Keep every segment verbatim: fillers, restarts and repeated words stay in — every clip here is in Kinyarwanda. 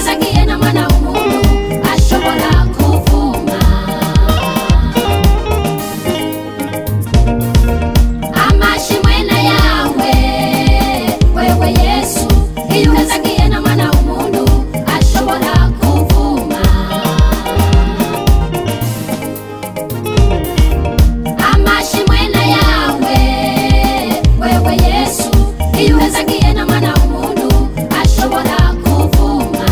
yuhezagiye na mwana w'umuntu ashobora kuvuma. Amashimwe na yawe wewe Yesu, yuhezagiye na mwana w'umuntu ashobora kuvuma. Amashimwe na yawe wewe Yesu, yuhezagiye na mwana w'umuntu ashobora kuvuma.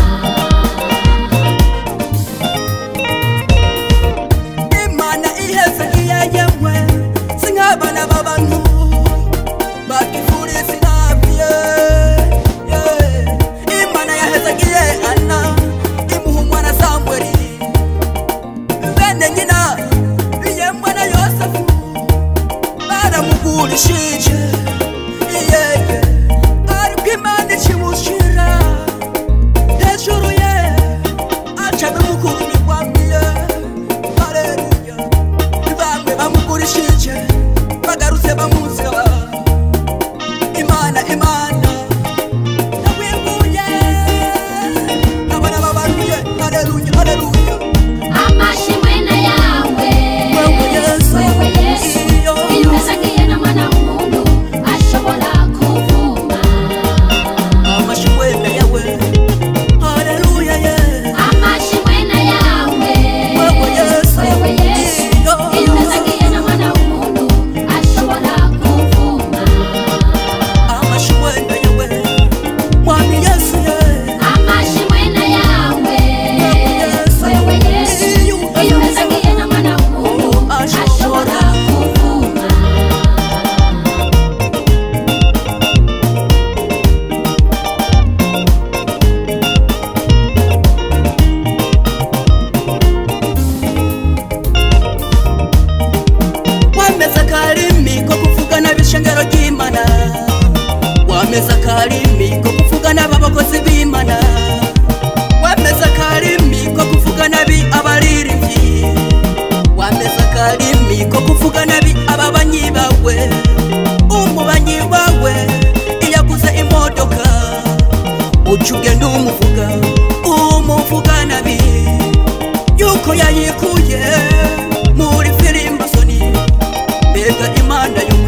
Imana ihezagiye yewe singabana babantu bakifuri sinabye. Imana yahezagiye Ana imuha umwana Samweli, bene nyina yemwe na Yosefu baramugurishije. Yeye ariko Imana ikimushira hejuru ye aca bimukura imigwamiye. Haleluya. Bamwe bamugurishije bagarutse bamuziba. Imana Imana nawibuye abana babanduye. Haleluya haleluya. Amashimwe na yawe Wewe Yesu, wewe Yesu, yuhezagiye na mwana w'umuntu ashobora kuvuma. amashimwe na yawe. Haleluya ye. Amashimwe na yawe Wewe Yesu, wewe Yesu, yuhezagiye na mwana w'umuntu ashobora kuvuma. amashimwe na yawe. Mwami Yesu ye. Amashimwe na yawe wewe Yesu, yuhezagiye na mwana w'umuntu ashobora kuvuma. Wameza kalimi ko kuvugana bishengero ry'Imana, wameza kalimi ko kuvugana abakozi b'Imana, wameza kalimi ko kuvugana bi abaririmbyi, wameza kalimi ko kuvugana bi ababanyi bawe. Umubanyi wawe iyaguze imodoka uca ugenda umuvuga umuvuga nabi yuko yayikuye muri filimbasoni. Mbega Imana yo